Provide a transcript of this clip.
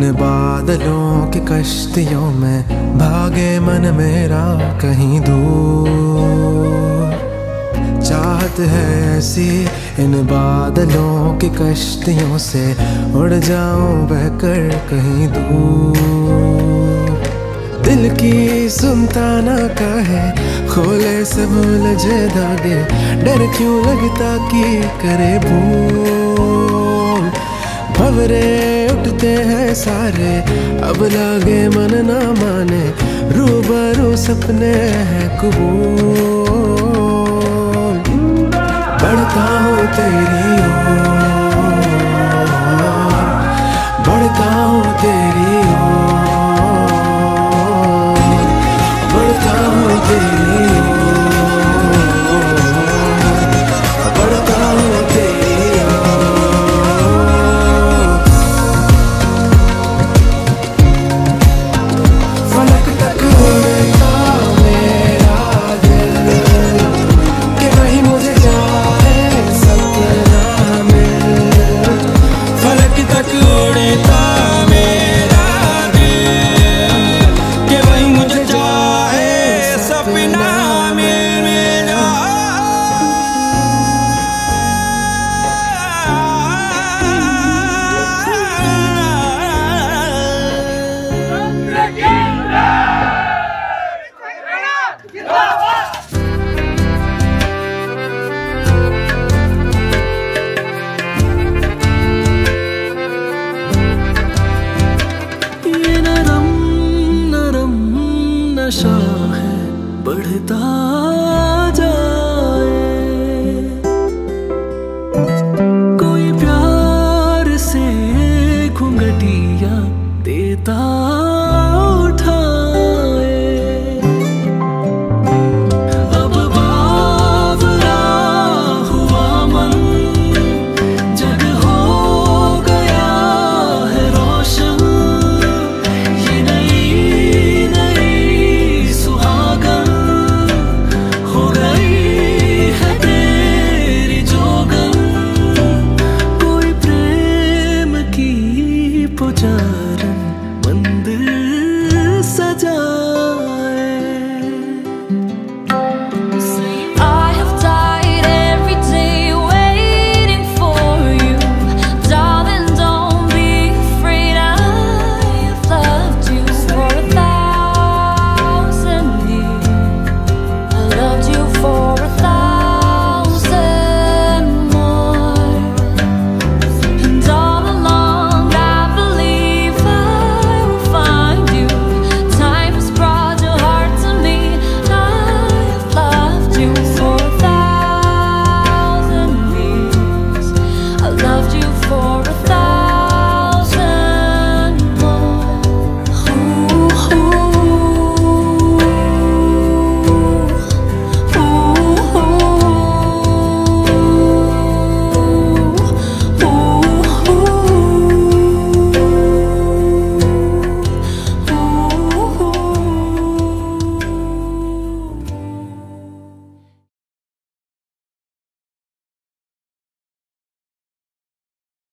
बादलों की कश्तियों में भागे मन मेरा कहीं दूर। चाहत है ऐसी इन बादलों की कश्तियों से उड़ जाऊं बहकर कहीं दूर। दिल की सुनता ना कहे खोले सब उलझे धागे, डर क्यों लगता कि करे भूल। भंवरे उठते हैं सारे अब लागे मन ना माने, रूबरू सपने हैं कबूल। बढ़ता हूँ तेरी ओर, बढ़ता हूँ तेरी ओर, बढ़ता हूँ तेरी ओर, बढ़ता हूँ तेरी ओर। फलक तक उड़ता मेरा दिल कि वही मुझे जाए सपना मिल। फलक तक उड़ता मेरा दिल कि वही मुझे जाए सपना मिल। ये नरम नरम नशा है बढ़ता जाए, कोई प्यार से घुंघटिया देता उठाए। अब बावरा हुआ मन जग हो गया है रोशन, ये नई नई सुहागन हो गई है तेरी जोगन। कोई प्रेम की पुजारन मंदिर सजा